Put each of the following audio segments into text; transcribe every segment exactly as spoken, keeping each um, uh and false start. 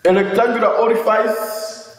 A rectangular orifice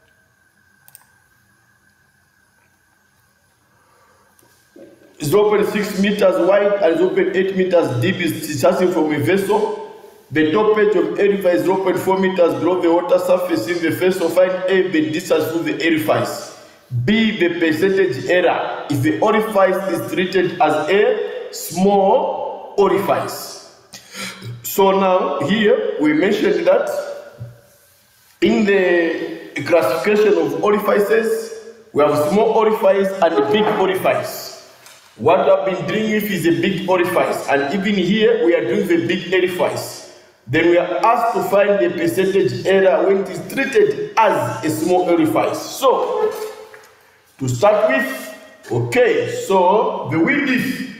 zero point six meters wide and zero point eight meters deep is discharging from a vessel. The top edge of orifice is zero point four meters below the water surface in the vessel. Find A, the distance through the orifice. B, the percentage error if the orifice is treated as a small orifice. So now here we mentioned that in the classification of orifices, we have small orifice and a big orifice. What I've been doing with is a big orifice, and even here we are doing the big orifice. Then we are asked to find the percentage error when it is treated as a small orifice. So, to start with, okay, so the width,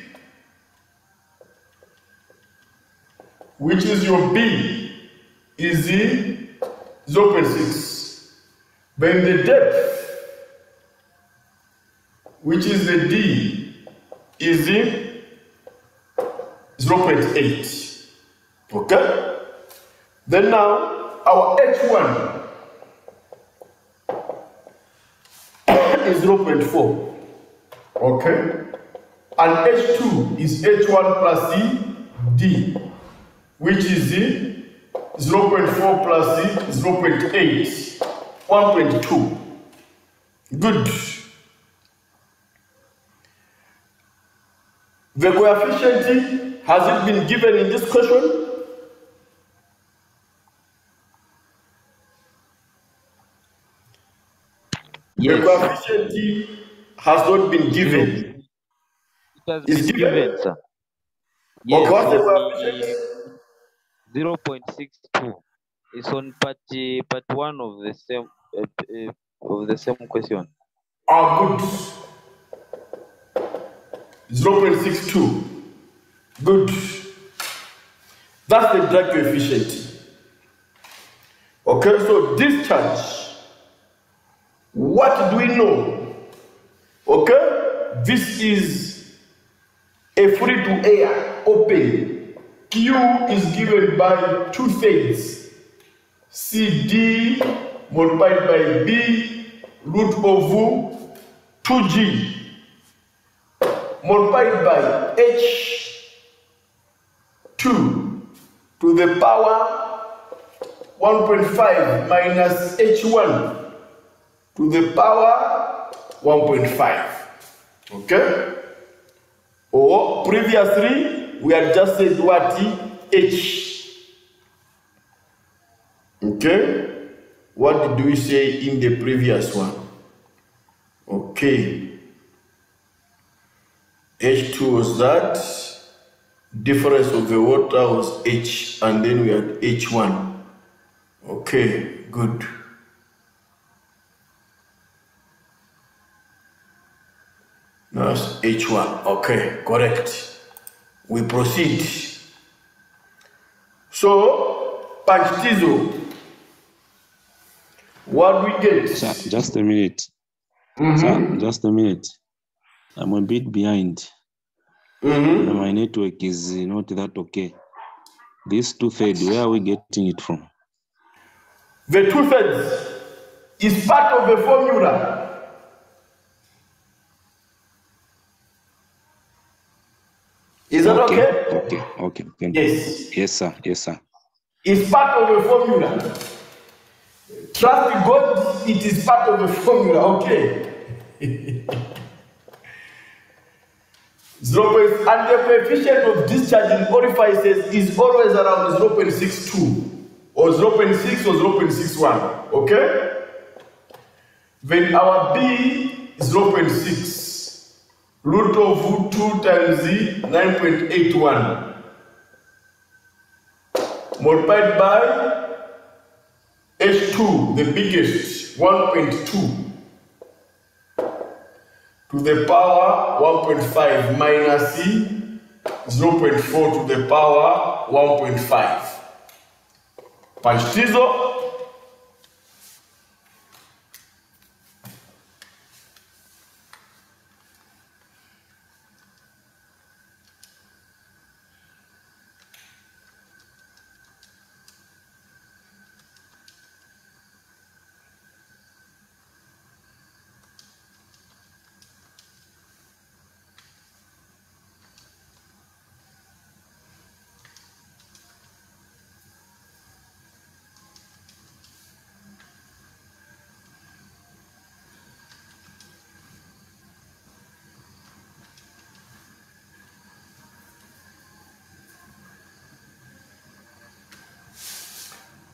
which is your B, is zero point six. Then the depth, which is the D, is zero point eight. Okay? Then now, our H one is zero point four. Okay? And H two is H one plus C, D, which is zero point four plus C, zero point eight, one point two. Good. The coefficient, has it been given in this question? Yes. The coefficient has not been given. It has It's been given, given, sir. Yes, okay, what's the on coefficient? zero point six two. It's on part uh, part one of the same uh, uh, of the same question. Ah, good. zero point six two. Good. That's the drag coefficient. Okay, so discharge. What do we know? Okay, this is a free to air open. Q is given by two thirds. C D multiplied by B root of two G multiplied by H two to the power one point five minus H one to the power one point five. Okay? Or previously, we had just said what? H. Okay? What did we say in the previous one? Okay. H two was that. Difference of the water was H, and then we had H one. Okay, good. That's H one. Okay, correct. We proceed. So, Panchtizo, what we get? Sir, just a minute. Mm-hmm. Sir, just a minute. I'm a bit behind. Mm-hmm. My network is not that okay. This two-thirds, where are we getting it from? The two-thirds is part of the formula. Is that okay? Okay, okay, okay. Thank you. Yes. Yes, sir. Yes, sir. It's part of the formula. Trust God, it is part of the formula, okay? zero point, and the coefficient of discharge in orifices is always around zero point six two or zero point six or zero point six one, okay? Then our B is zero point six. Root of two times nine point eight one multiplied by H two, the biggest, one point two to the power one point five minus zero point four to the power one point five. Panchtizo.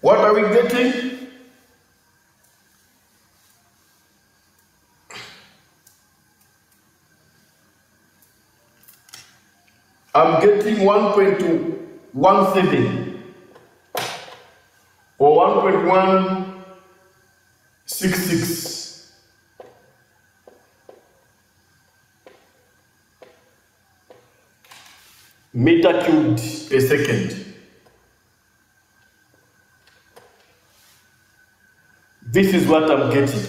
What are we getting? I'm getting one point one seven or one point one six six. Meter cubed per second. This is what I'm getting.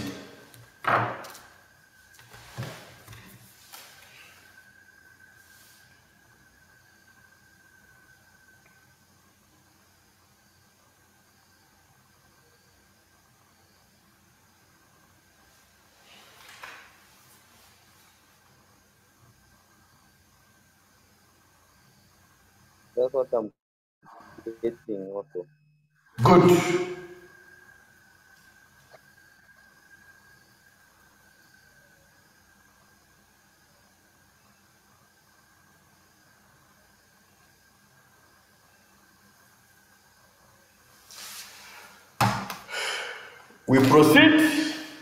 That's what I'm getting also. Good. We proceed.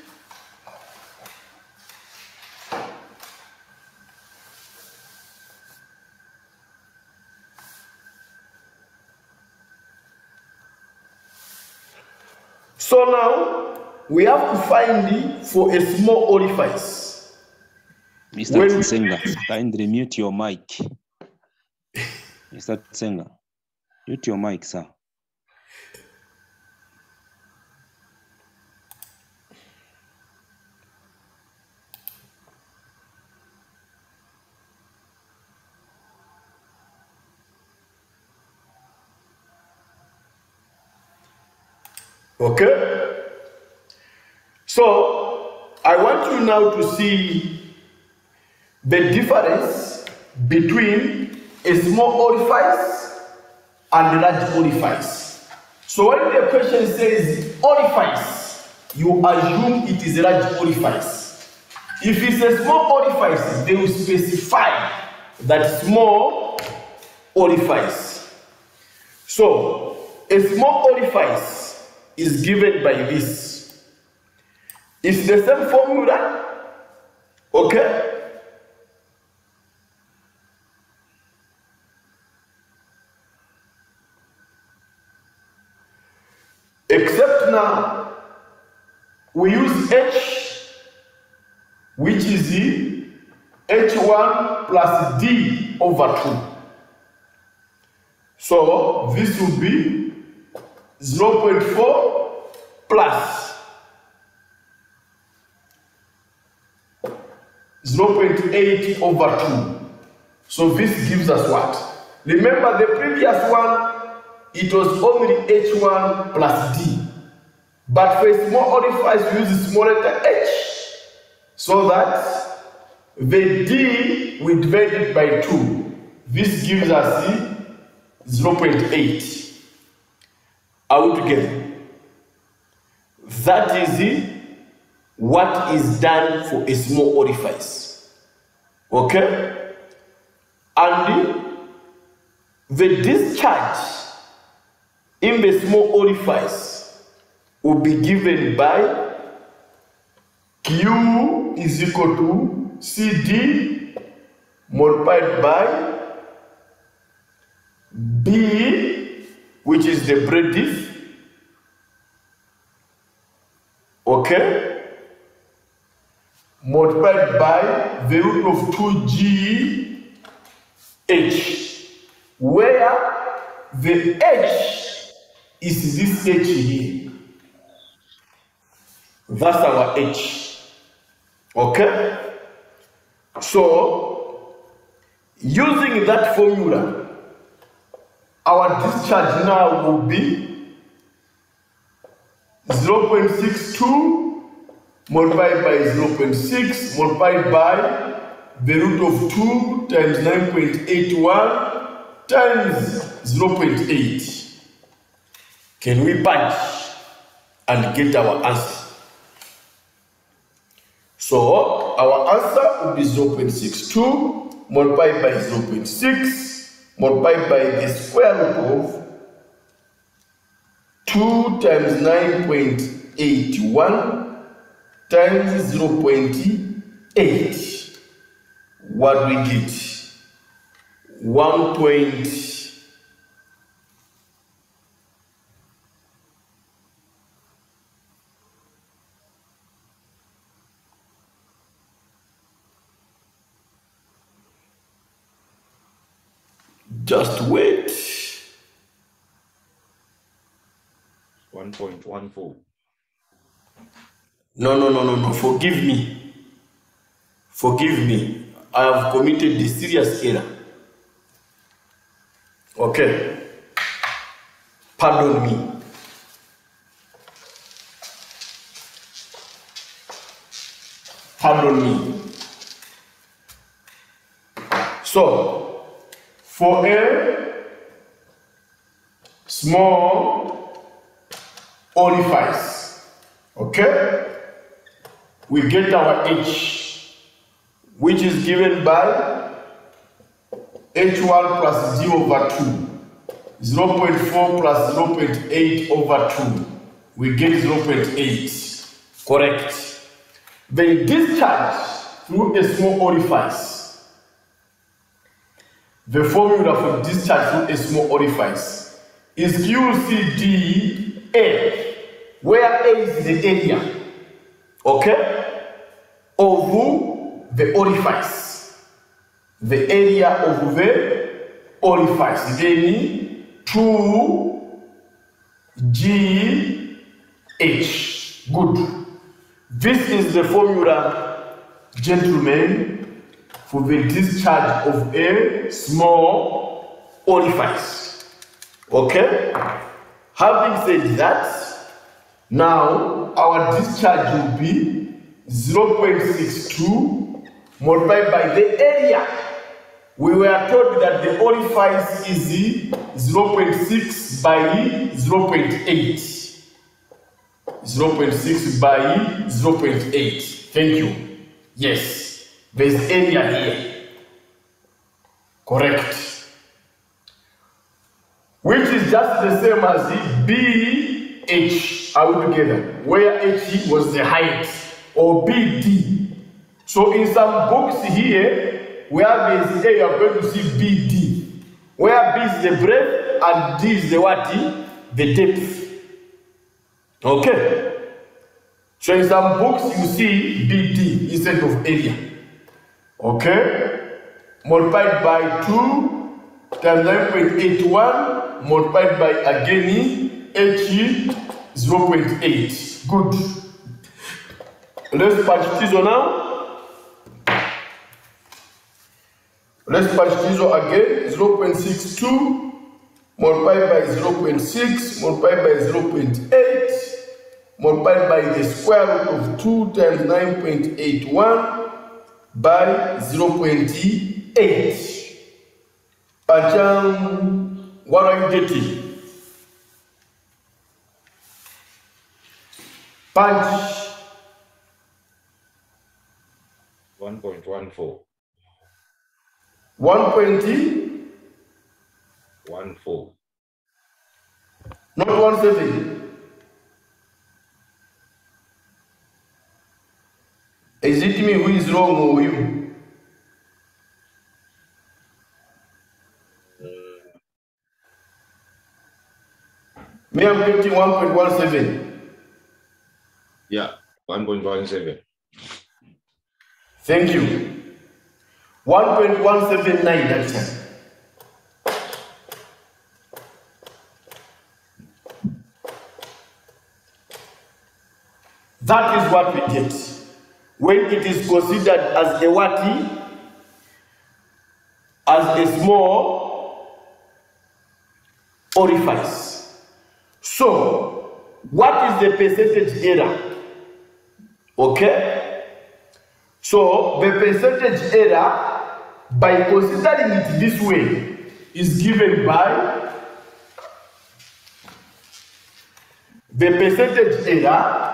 So now we have to find for a small orifice. Mister When we- Tsenga, kindly mute your mic. Mister Tsenga, mute your mic, sir. Okay? So I want you now to see the difference between a small orifice and a large orifice. So when the question says orifice, you assume it is a large orifice. If it's a small orifice, they will specify that small orifice. So a small orifice is given by this. It's the same formula, okay? Except now, we use H, which is the H one plus D over two. So this would be zero point four plus zero point eight over two. So this gives us what? Remember the previous one, it was only H one plus D. But for a small orifice, we use the small letter H, so that the D we divide it by two. This gives us the zero point eight. Are we together? That is the, what is done for a small orifice. Okay? And the, the discharge in the small orifice will be given by Q is equal to C D multiplied by B, which is the breadth, okay, multiplied by the root of two G H, where the H is this H here. That's our H. Okay? So, using that formula, our discharge now will be zero point six two multiplied by zero point six multiplied by the root of two times nine point eight one times zero point eight. Can we punch and get our answer? So our answer will be zero point six two multiplied by zero point six multiplied by the square root of two times nine point eight one times zero point eight. What we get? one point just wait. one point one four. No, no, no, no, no. Forgive me. Forgive me. I have committed a serious error. Okay. Pardon me. Pardon me. So, for a small orifice, okay, we get our H, which is given by H one plus D over two. zero point four plus zero point eight over two. We get zero point eight. Correct. The discharge through a small orifice. The formula for discharge through a small orifice is Q C D A, where A is the area, okay, of the orifice. The area of the orifice. Then two G H. Good. This is the formula, gentlemen, for the discharge of a small orifice. Okay? Having said that, now our discharge will be zero point six two multiplied by the area. We were told that the orifice is zero point six by zero point eight. zero point six by zero point eight. Thank you. Yes, there's area here. Correct. Which is just the same as the B H altogether, where H was the height, or B D. So in some books here, where there's A, you are going to see B D. Where B is the breadth and D is the what? The depth. Okay. So in some books you see B D instead of area. Okay. Multiplied by two times nine point eight one multiplied by again H zero point eight. Good. Let's patch this on now. Let's patch this on again. zero point six two multiplied by zero point six multiplied by zero point eight multiplied by the square root of two times nine point eight one by zero point eight. Pacham, what are you getting? Punch. one point one four. one point one four. Not one seven. Is it me who is wrong or you? Me, I'm getting one point one seven. Yeah, one point one seven. Thank you. one point one seven nine, that's it. That is what we get when it is considered as a what? As a small orifice. So, what is the percentage error? Okay? So, the percentage error, by considering it this way, is given by the percentage error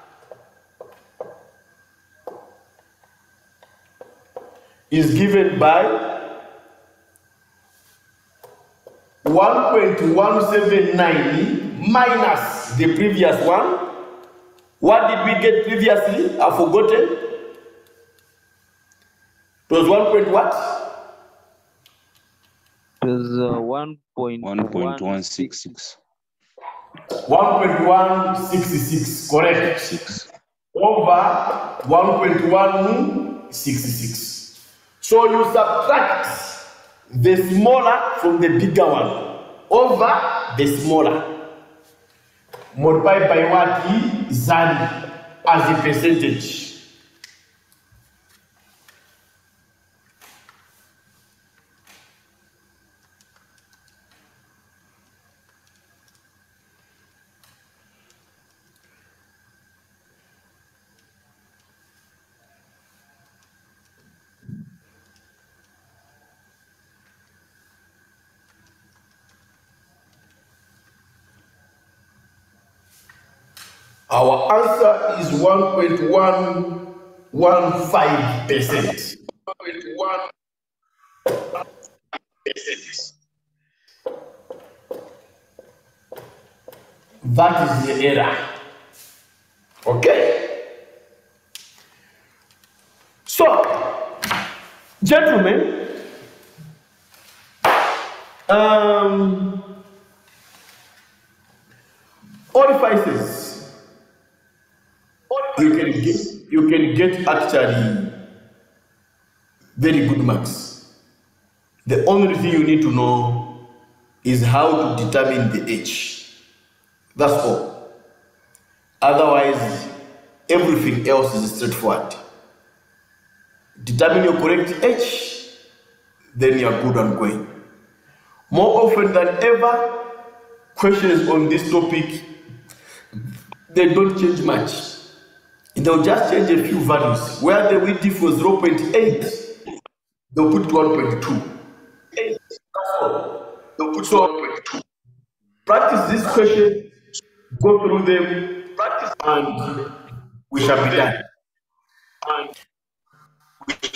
is given by one point one seven nine minus the previous one. What did we get previously? I've forgotten. It was one point what? It was uh, one point one point one six six. one point one six six, correct. Six. Over one point one six six. So you subtract the smaller from the bigger one over the smaller. Multiplied by what is that as a percentage. Our answer is one point one one five percent. one point one percent. That is the error. Okay? So, gentlemen, um, orifices. You can get you can get actually very good marks. The only thing you need to know is how to determine the age. That's all. Otherwise, everything else is straightforward. Determine your correct age, then you are good and going. More often than ever, questions on this topic, they don't change much. They'll just change a few values. Where the width diff was zero point eight, they'll put one point two. They'll put so, one point two. Practice this question, go through them, practice, and we shall be done. And we